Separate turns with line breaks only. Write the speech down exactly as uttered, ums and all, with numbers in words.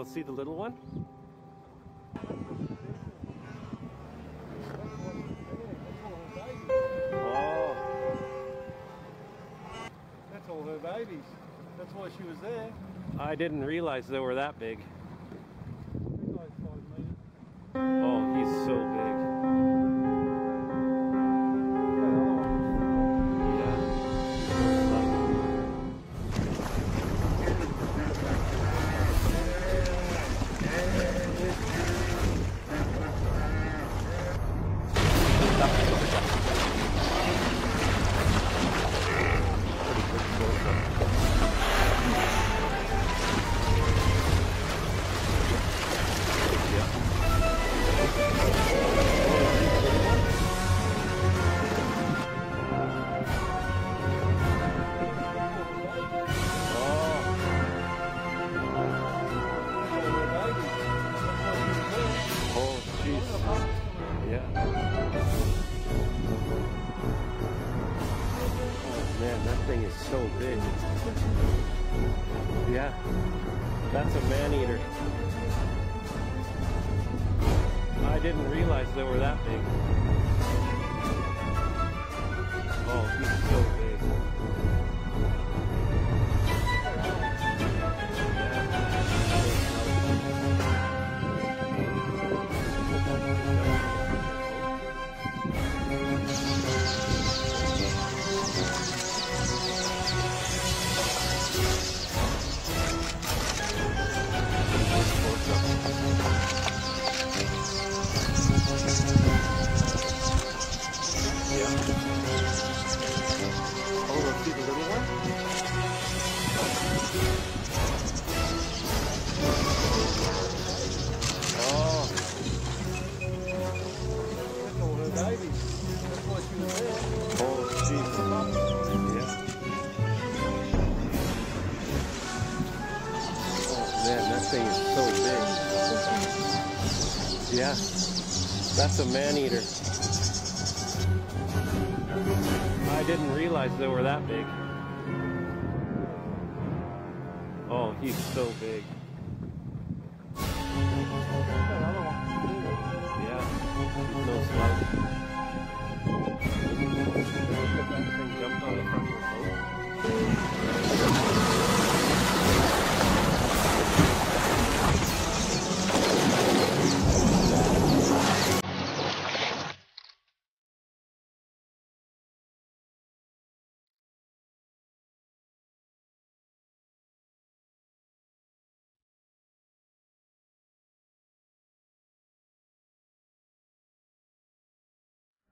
see the little one? Oh.
That's all her babies. That's why she was there.
I didn't realize they were that big.
That guy's five meters.
Oh, he's so big. Man, that thing is so big. Yeah, that's a man-eater. I didn't realize they were that big. Oh, he's so big. Man, that thing is so big. Yeah, that's a man-eater. I didn't realize they were that big. Oh, he's so big. Yeah, he's no slouch. That thing jumped on the front.